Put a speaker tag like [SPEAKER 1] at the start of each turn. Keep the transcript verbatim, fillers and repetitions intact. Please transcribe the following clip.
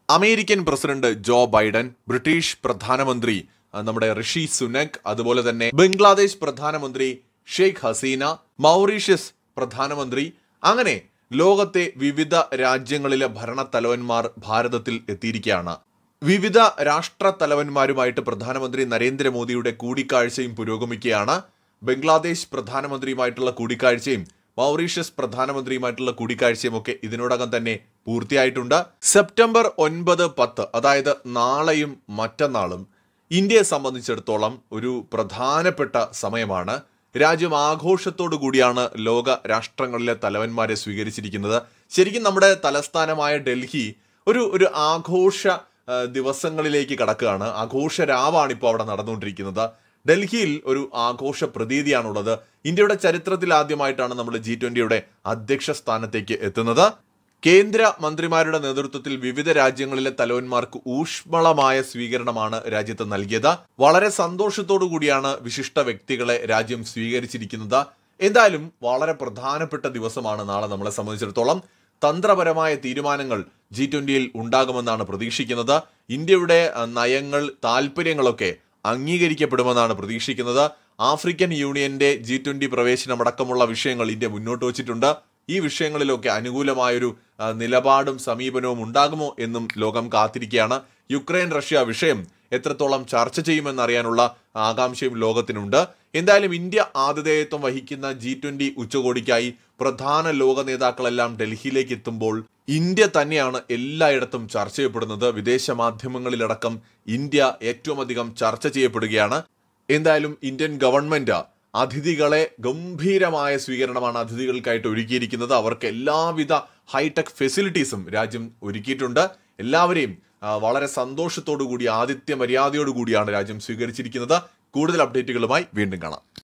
[SPEAKER 1] American president Joe Biden, British പ്രധാനമന്ത്രി നമ്മുടെ ഋഷി സുനക്, അതുപോലെ തന്നെ ബംഗ്ലാദേശ് പ്രധാനമന്ത്രി ഷെയ്ഖ് ഹസീന, മൗറീഷ്യസ് പ്രധാനമന്ത്രി, അങ്ങനെ ലോകത്തെ വിവിധ രാജ്യങ്ങളിലെ ഭരണത്തലവന്മാർ ഭാരതത്തിൽ എത്തിയിരിക്കുകയാണ്. വിവിധ രാഷ്ട്ര തലവന്മാരുമായിട്ട് പ്രധാനമന്ത്രി നരേന്ദ്രമോദിയുടെ കൂടിക്കാഴ്ചയും പുരോഗമിക്കുകയാണ്. ബംഗ്ലാദേശ് പ്രധാനമന്ത്രിയുമായിട്ടുള്ള കൂടിക്കാഴ്ചയും മൗറീഷ്യസ് പ്രധാനമന്ത്രിയുമായിട്ടുള്ള കൂടിക്കാഴ്ചയും ഒക്കെ ഇതിനോടകം തന്നെ പൂർത്തിയായിട്ടുണ്ട്. സെപ്റ്റംബർ ഒൻപത് പത്ത് അതായത് നാളെയും മറ്റന്നാളും ഇന്ത്യയെ സംബന്ധിച്ചിടത്തോളം ഒരു പ്രധാനപ്പെട്ട സമയമാണ്. രാജ്യം ആഘോഷത്തോടു കൂടിയാണ് ലോക രാഷ്ട്രങ്ങളിലെ തലവന്മാരെ സ്വീകരിച്ചിരിക്കുന്നത്. ശരിക്കും നമ്മുടെ തലസ്ഥാനമായ ഡൽഹി ഒരു ഒരു ആഘോഷ ദിവസങ്ങളിലേക്ക് കടക്കുകയാണ്. ആഘോഷ രാവാണ് ഇപ്പോൾ അവിടെ നടന്നുകൊണ്ടിരിക്കുന്നത്. ഡൽഹിയിൽ ഒരു ആഘോഷ പ്രതീതിയാണുള്ളത്. ഇന്ത്യയുടെ ചരിത്രത്തിൽ ആദ്യമായിട്ടാണ് നമ്മൾ ജി ട്വന്റിയുടെ അധ്യക്ഷ സ്ഥാനത്തേക്ക് എത്തുന്നത്. കേന്ദ്ര മന്ത്രിമാരുടെ നേതൃത്വത്തിൽ വിവിധ രാജ്യങ്ങളിലെ തലവന്മാർക്ക് ഊഷ്മളമായ സ്വീകരണമാണ് രാജ്യത്ത് നൽകിയത്. വളരെ സന്തോഷത്തോടു കൂടിയാണ് വിശിഷ്ട വ്യക്തികളെ രാജ്യം സ്വീകരിച്ചിരിക്കുന്നത്. എന്തായാലും വളരെ പ്രധാനപ്പെട്ട ദിവസമാണ് നാളെ നമ്മളെ സംബന്ധിച്ചിടത്തോളം. തന്ത്രപരമായ തീരുമാനങ്ങൾ ജി ട്വന്റിയിൽ ഉണ്ടാകുമെന്നാണ് പ്രതീക്ഷിക്കുന്നത്. ഇന്ത്യയുടെ നയങ്ങൾ, താല്പര്യങ്ങളൊക്കെ അംഗീകരിക്കപ്പെടുമെന്നാണ് പ്രതീക്ഷിക്കുന്നത്. ആഫ്രിക്കൻ യൂണിയന്റെ ജി ട്വന്റി പ്രവേശനമടക്കമുള്ള വിഷയങ്ങൾ ഇന്ത്യ മുന്നോട്ട് വച്ചിട്ടുണ്ട്. ഈ വിഷയങ്ങളിലൊക്കെ അനുകൂലമായൊരു നിലപാടും സമീപനവും ഉണ്ടാകുമോ എന്നും ലോകം കാത്തിരിക്കുകയാണ്. യുക്രൈൻ റഷ്യ വിഷയം എത്രത്തോളം ചർച്ച ചെയ്യുമെന്നറിയാനുള്ള ആകാംക്ഷയും ലോകത്തിനുണ്ട്. എന്തായാലും ഇന്ത്യ ആതിഥേയത്വം വഹിക്കുന്ന ജി ട്വന്റി ഉച്ചകോടിക്കായി പ്രധാന ലോക നേതാക്കളെല്ലാം ഡൽഹിയിലേക്ക് എത്തുമ്പോൾ ഇന്ത്യ തന്നെയാണ് എല്ലായിടത്തും ചർച്ച ചെയ്യപ്പെടുന്നത്. വിദേശ മാധ്യമങ്ങളിലടക്കം ഇന്ത്യ ഏറ്റവും അധികം ചർച്ച ചെയ്യപ്പെടുകയാണ്. എന്തായാലും ഇന്ത്യൻ ഗവൺമെന്റ് അതിഥികളെ ഗംഭീരമായ സ്വീകരണമാണ് അതിഥികൾക്കായിട്ട് ഒരുക്കിയിരിക്കുന്നത്. അവർക്ക് എല്ലാവിധ ഹൈടെക് ഫെസിലിറ്റീസും രാജ്യം ഒരുക്കിയിട്ടുണ്ട്. എല്ലാവരെയും വളരെ സന്തോഷത്തോടു കൂടി, ആതിഥ്യ മര്യാദയോടു കൂടിയാണ് രാജ്യം സ്വീകരിച്ചിരിക്കുന്നത്. കൂടുതൽ അപ്ഡേറ്റുകളുമായി വീണ്ടും കാണാം.